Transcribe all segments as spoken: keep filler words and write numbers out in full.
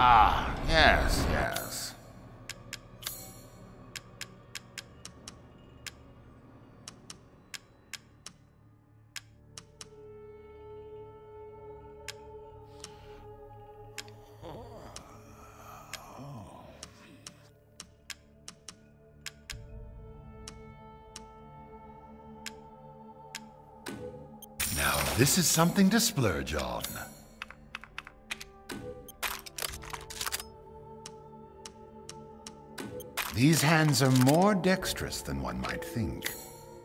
Ah, yes, yes. Now, this is something to splurge on. These hands are more dexterous than one might think.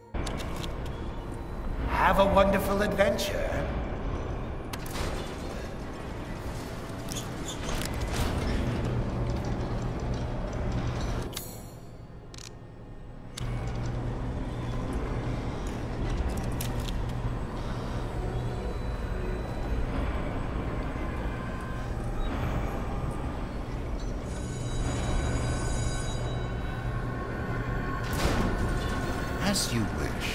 Have a wonderful adventure. As you wish.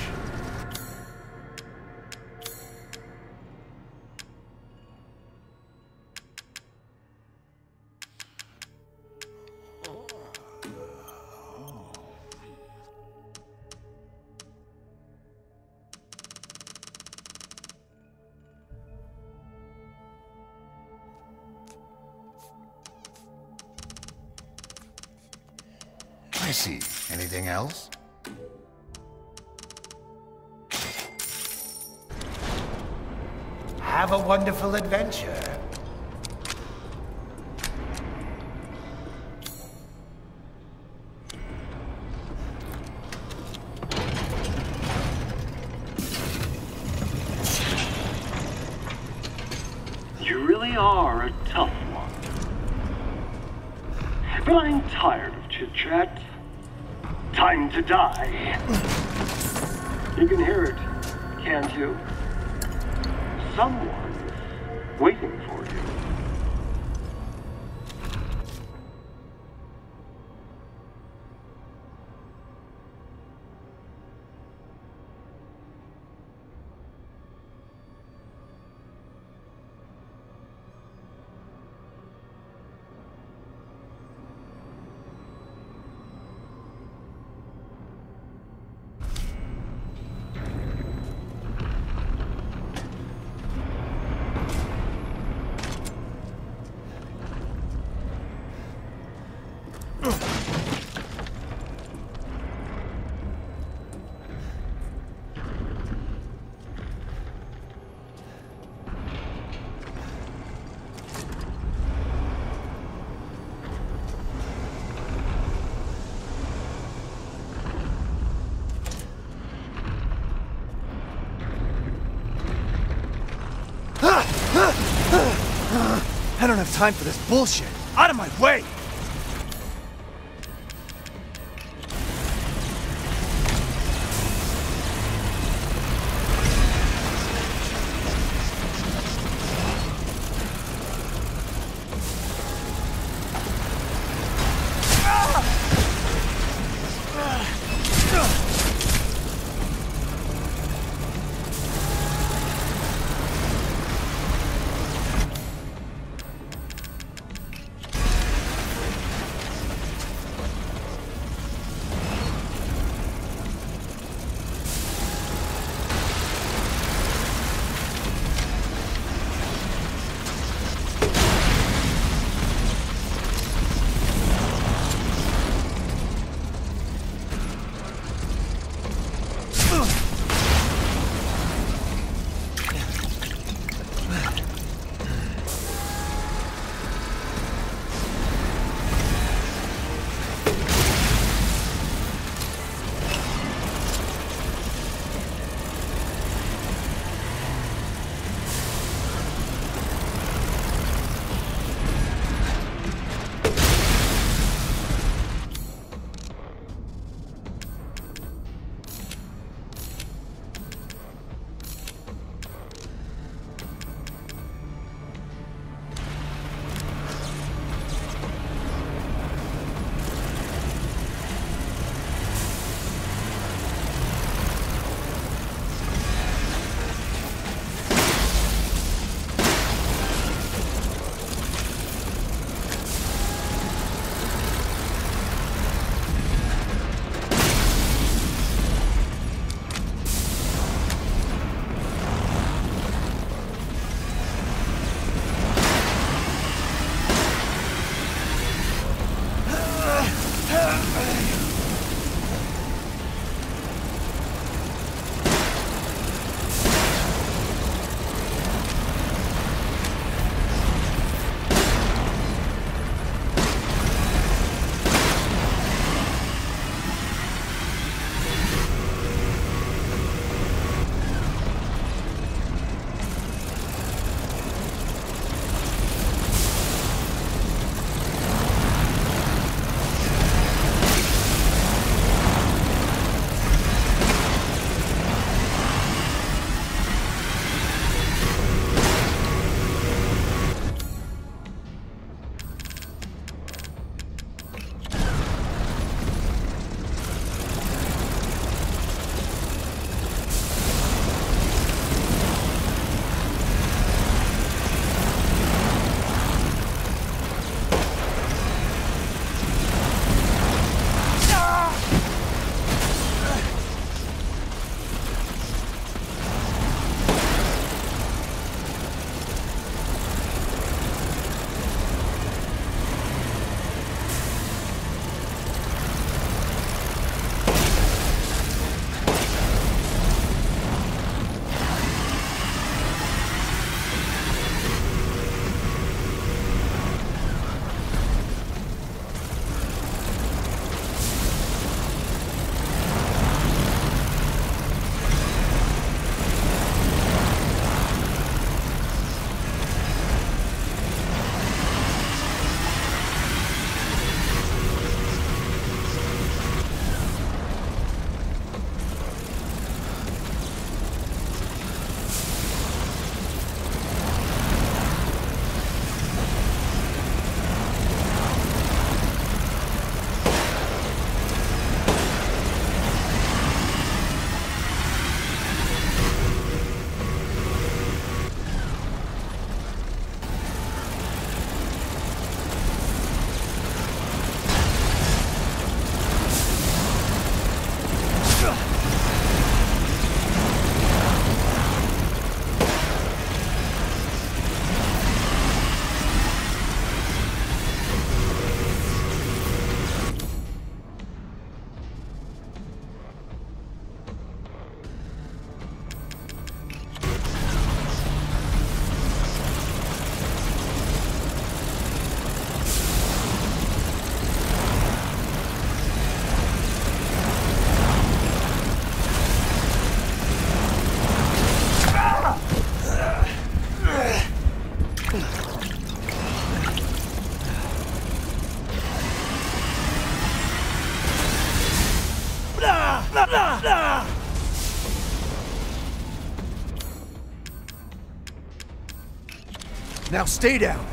I see. Anything else? Have a wonderful adventure. You really are a tough one. But I'm tired of chit-chat. Time to die. You can hear it, can't you? Someone's waiting for you. I don't have time for this bullshit. Out of my way! Now stay down.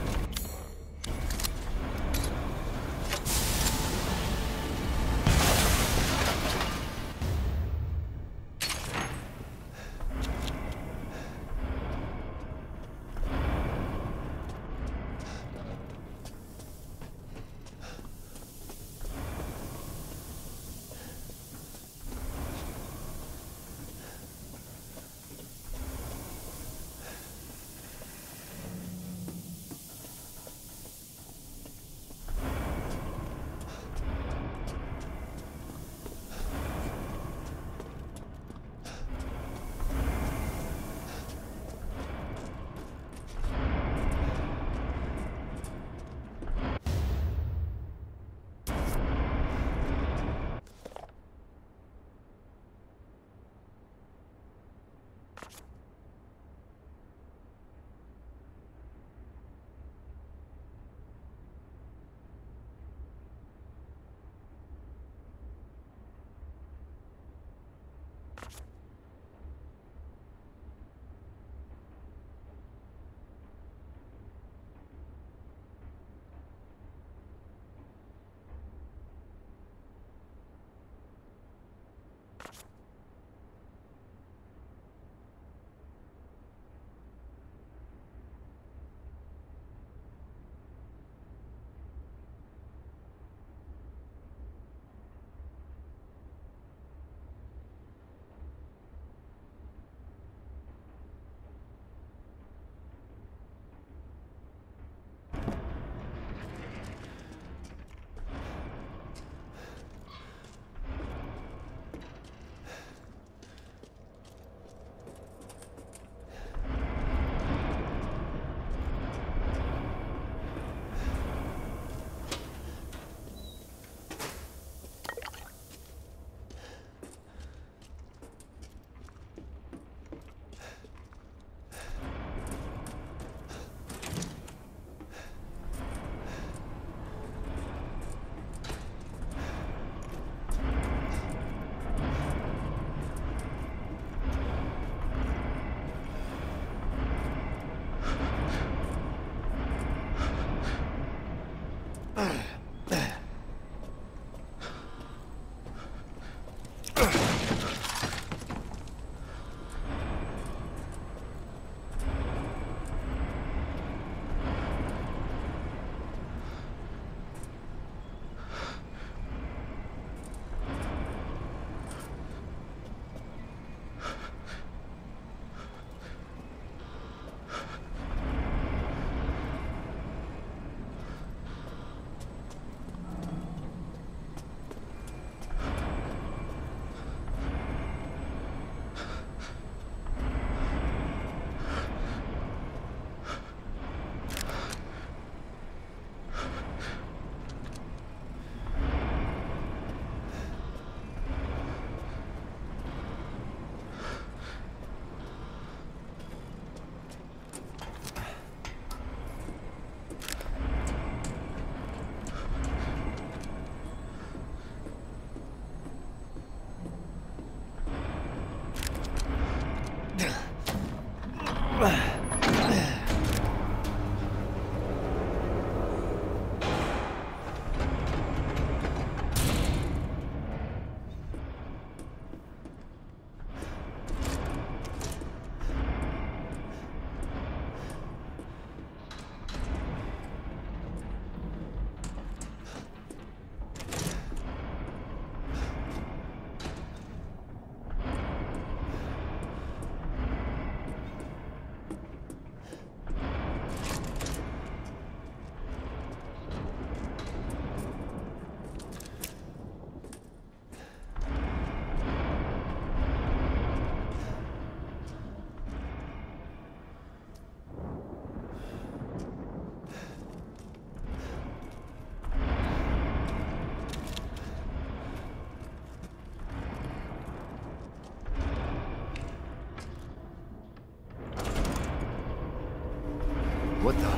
What the?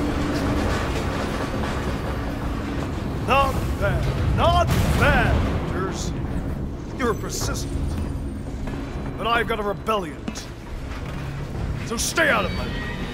Not bad, not bad. I've got a rebellion. So stay out of my way.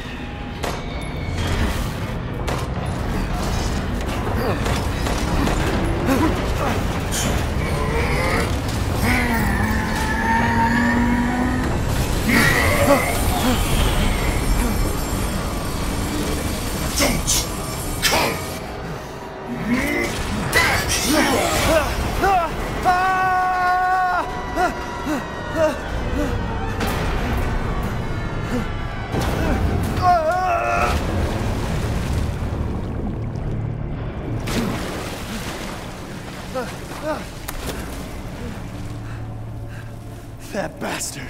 That bastard.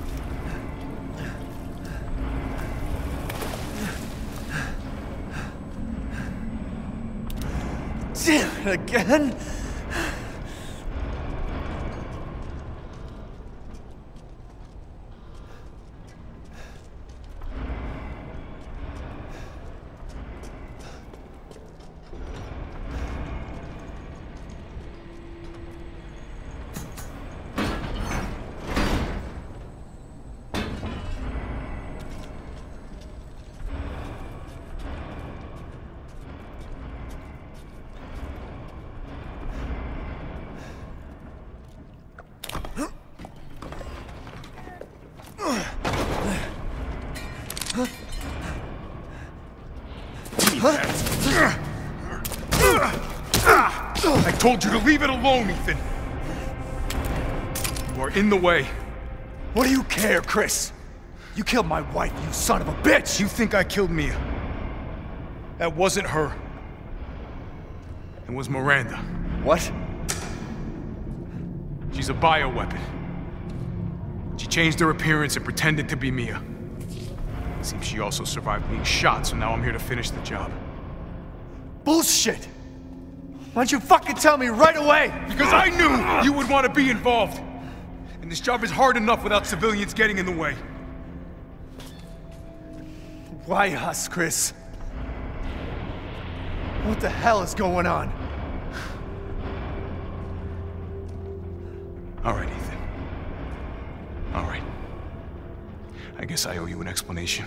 Damn it again. I told you to leave it alone, Ethan. You are in the way. What do you care, Chris? You killed my wife, you son of a bitch! You think I killed Mia? That wasn't her. It was Miranda. What? She's a bioweapon. She changed her appearance and pretended to be Mia. Seems she also survived being shot, so now I'm here to finish the job. Bullshit! Why don't you fucking tell me right away? Because I knew you would want to be involved. And this job is hard enough without civilians getting in the way. Why us, Chris? What the hell is going on? All right, Ethan. All right. I guess I owe you an explanation.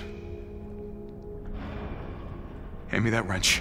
Hand me that wrench.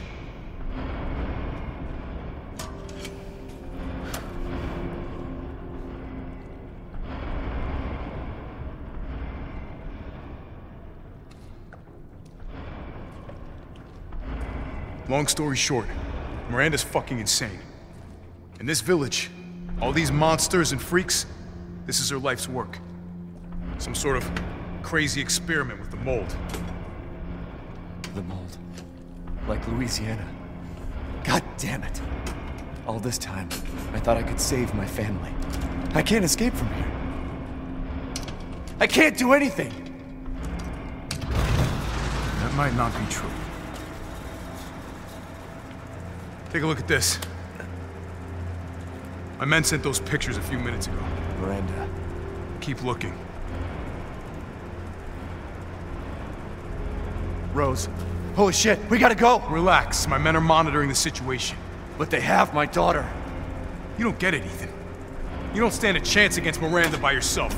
Long story short, Miranda's fucking insane. In this village, all these monsters and freaks, this is her life's work. Some sort of crazy experiment with the mold. The mold. Like Louisiana. God damn it. All this time, I thought I could save my family. I can't escape from here. I can't do anything! That might not be true. Take a look at this. My men sent those pictures a few minutes ago. Miranda. Keep looking. Rose. Holy shit, we gotta go! Relax, my men are monitoring the situation. But they have my daughter. You don't get it, Ethan. You don't stand a chance against Miranda by yourself.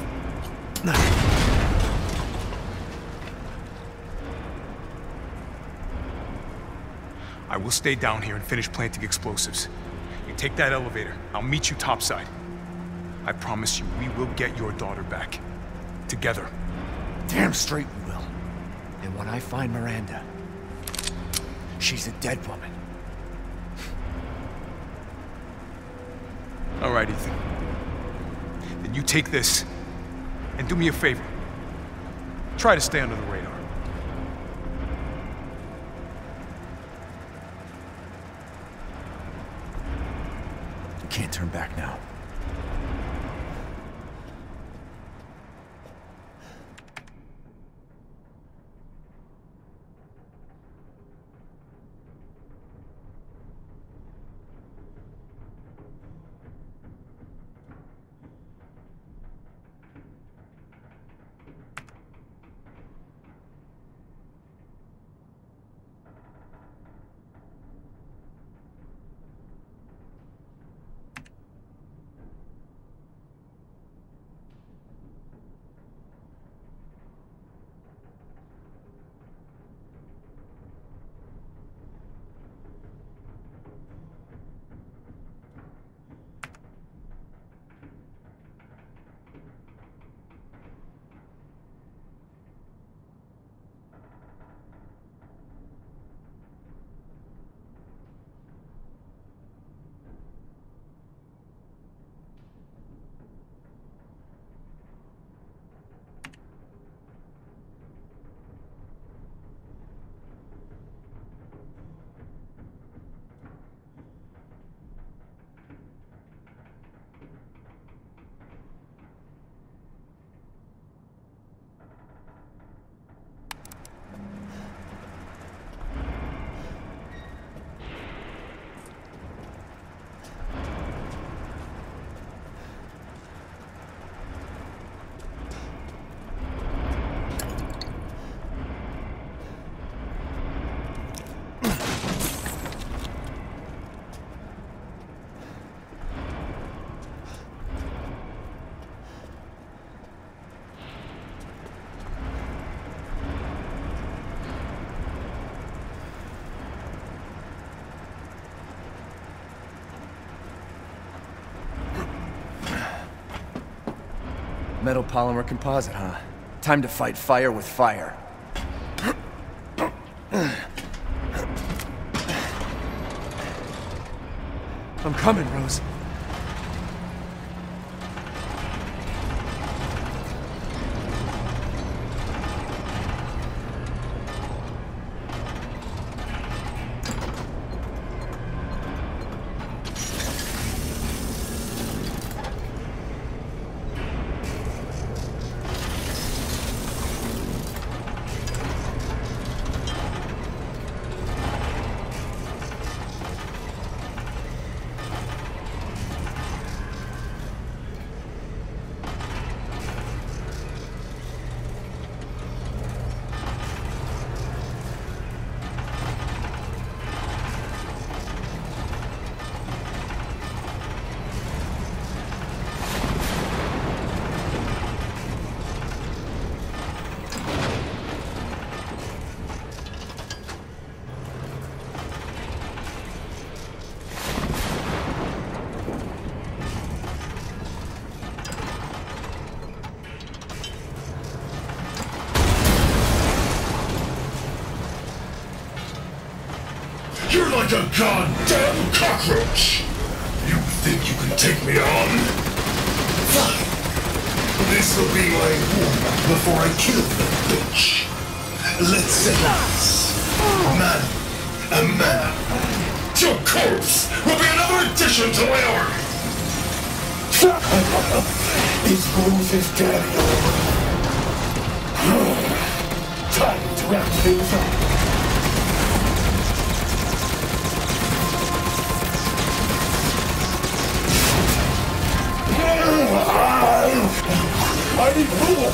I will stay down here and finish planting explosives. You take that elevator, I'll meet you topside. I promise you, we will get your daughter back. Together. Damn straight we will. And when I find Miranda, she's a dead woman. All right, Ethan. Then you take this, and do me a favor. Try to stay under the radar. Can't turn back now. Metal polymer composite, huh? Time to fight fire with fire. I'm coming, Rose. You're like a goddamn cockroach! You think you can take me on? Fine. This'll be my warm-up before I kill the bitch. Let's say this. Man, a man. Your corpse will be another addition to my army! Is Rose's daddy over? Time to wrap things up. I need more!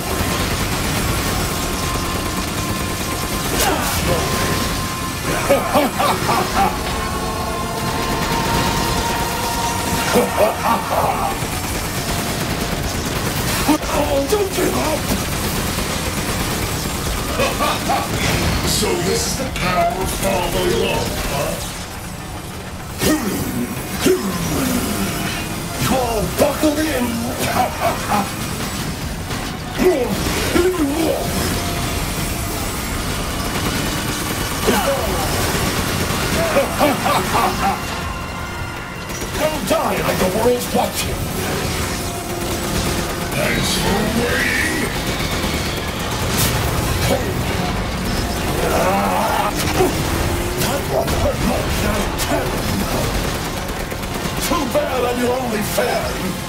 Oh, don't give up! So this is the power of father love, huh? You all buckled in! More! A little more! Don't die like the world's watching! Thanks for waiting! That one hurt more than ten! Too bad I'm your only fan!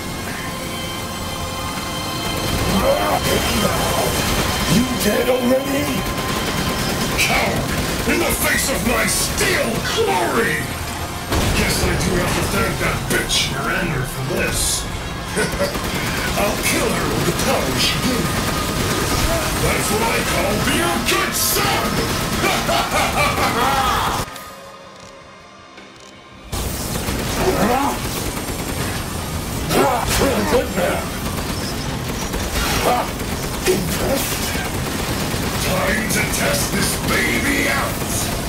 You dead already? Coward! In the face of my steel glory! Guess I do have to thank that bitch Miranda for this. I'll kill her with the power she gave me. That's what I call being a good son! Good man. Impressed? Time to test this baby out!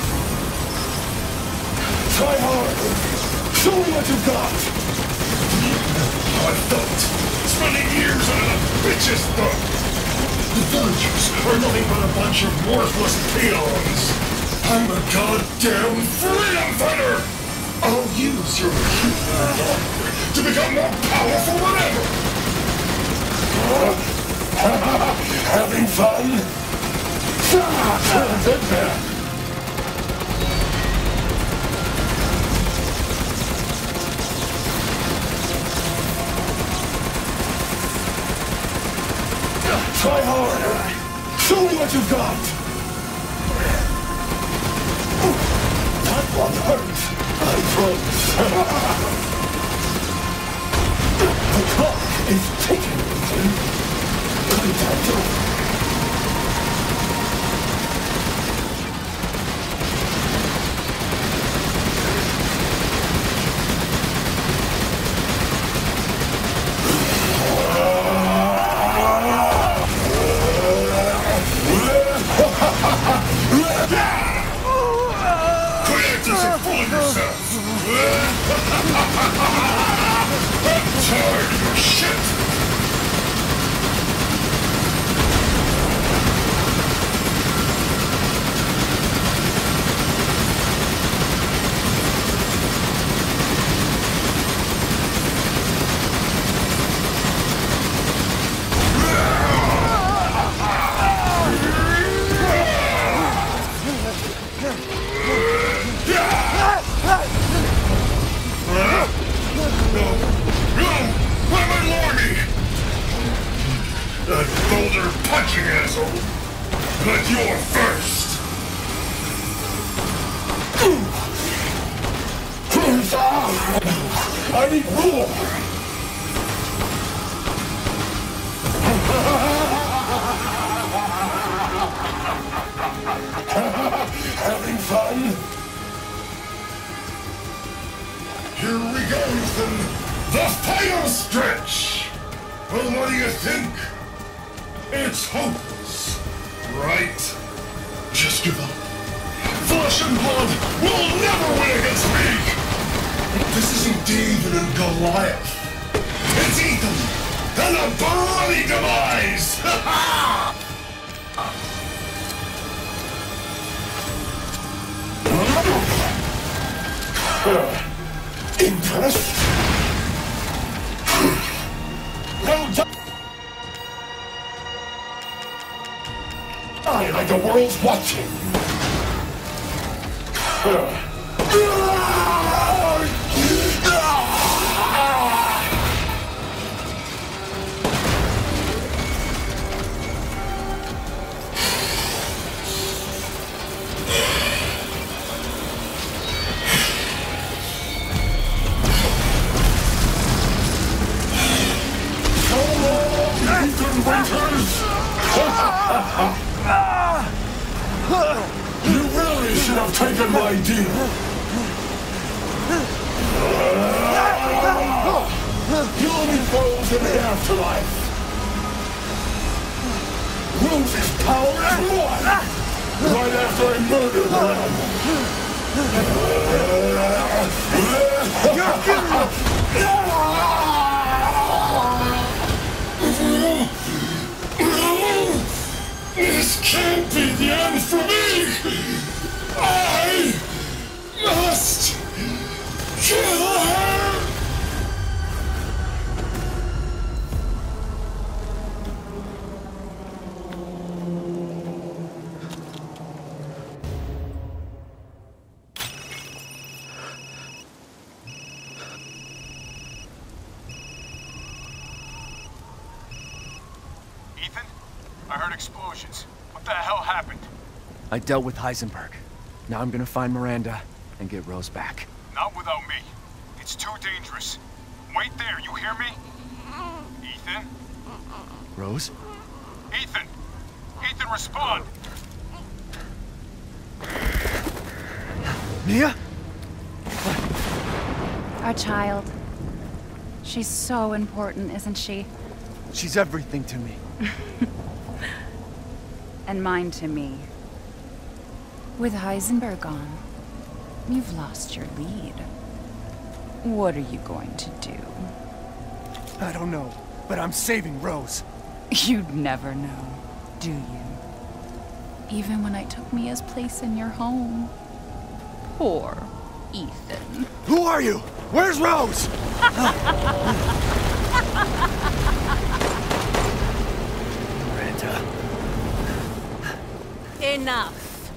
Try harder. Show me what you got. How I felt, spending years on a bitch's throat. The villagers are nothing but a bunch of worthless peons. I'm a goddamn freedom fighter! I'll use your human love to become more powerful than ever! Having fun? Good man. Try harder. Show me what you've got. That one hurts. I promise. The clock is ticking, Ethan. Put it down, too. Quit just fooling yourself! I'm tired of your shit! I need more! Having fun? Here we go, Ethan! The final stretch! Well, what do you think? It's hopeless, right? Just give up. Flesh and blood will never win against me! This isn't David and Goliath. It's Ethan and a bloody demise! Ha ha! Impressed? Well done! I like the world's watching! You really should have taken my deal. You'll be Rose in the afterlife. Rose's power is one. Right after I murdered This can't be the end for me! I must kill her! Ethan? I heard explosions. What the hell happened? I dealt with Heisenberg. Now I'm gonna find Miranda and get Rose back. Not without me. It's too dangerous. Wait there, you hear me? Ethan? Rose? Ethan! Ethan, respond! Mia? Our child. She's so important, isn't she? She's everything to me. And mine to me. With Heisenberg gone, you've lost your lead. What are you going to do? I don't know, but I'm saving Rose. You'd never know, do you? Even when I took Mia's place in your home. Poor Ethan. Who are you? Where's Rose? Miranda. Enough.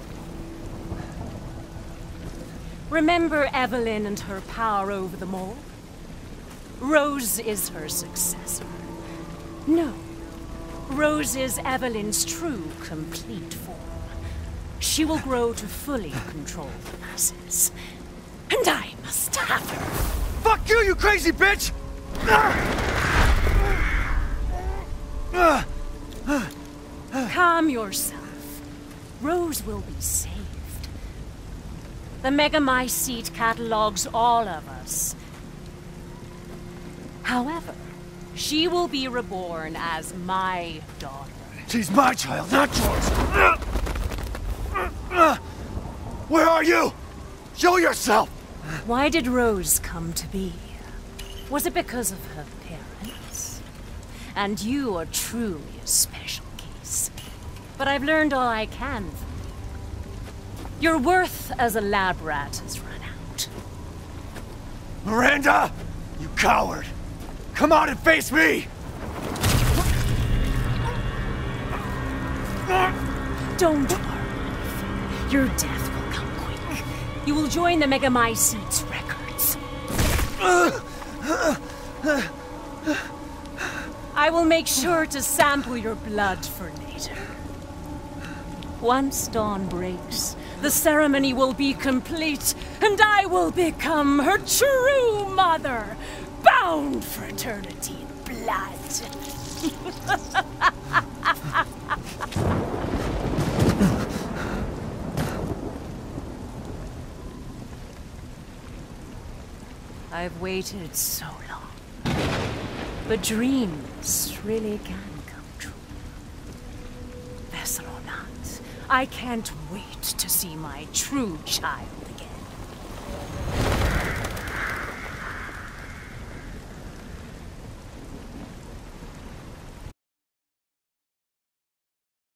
Remember Evelyn and her power over them all? Rose is her successor. No. Rose is Evelyn's true, complete form. She will grow to fully control the masses. And I must have her. Fuck you, you crazy bitch! Calm yourself. Rose will be saved. The Megamycete catalogs all of us. However, she will be reborn as my daughter. She's my child, not yours! Where are you? Show yourself! Why did Rose come to be? Was it because of her parents? And you are truly a special case. But I've learned all I can from you. Your worth as a lab rat has run out. Miranda! You coward! Come out and face me! Don't worry. Your death will come quick. You will join the Megamycete's records. I will make sure to sample your blood for later. Once dawn breaks, the ceremony will be complete, and I will become her true mother, bound for eternity in blood. I've waited so long, but dreams really can come true. Vessel or not, I can't wait to see my true child